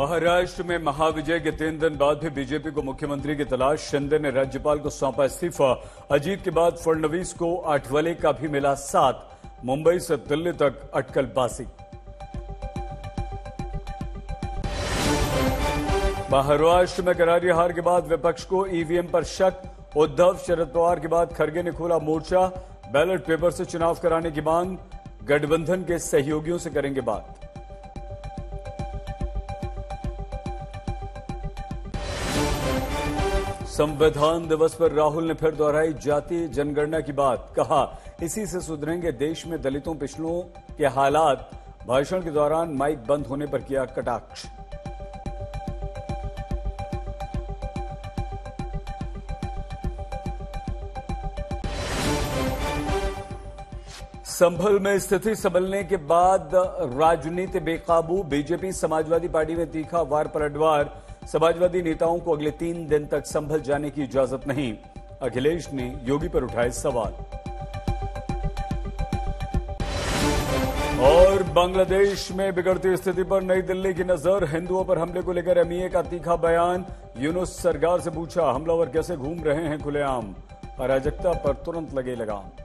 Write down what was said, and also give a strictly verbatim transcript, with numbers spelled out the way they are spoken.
महाराष्ट्र में महाविजय के तीन दिन बाद भी बीजेपी को मुख्यमंत्री की तलाश। शिंदे ने राज्यपाल को सौंपा इस्तीफा। अजीत के बाद फडणवीस को आठवले का भी मिला साथ। मुंबई से दिल्ली तक अटकल बासी। महाराष्ट्र में करारी हार के बाद विपक्ष को ईवीएम पर शक। उद्धव शरद पवार के बाद खड़गे ने खोला मोर्चा। बैलेट पेपर से चुनाव कराने की मांग। गठबंधन के सहयोगियों से करेंगे बात। संविधान दिवस पर राहुल ने फिर दोहराई जातीय जनगणना की बात। कहा, इसी से सुधरेंगे देश में दलितों पिछड़ों के हालात। भाषण के दौरान माइक बंद होने पर किया कटाक्ष। संभल में स्थिति संभलने के बाद राजनीति बेकाबू। बीजेपी समाजवादी पार्टी में तीखा वार पलटवार। समाजवादी नेताओं को अगले तीन दिन तक संभल जाने की इजाजत नहीं। अखिलेश ने योगी पर उठाए सवाल। और बांग्लादेश में बिगड़ती स्थिति पर नई दिल्ली की नजर। हिंदुओं पर हमले को लेकर एमईए का तीखा बयान। यूनुस सरकार से पूछा, हमलावर कैसे घूम रहे हैं खुलेआम। अराजकता पर तुरंत लगे लगाम।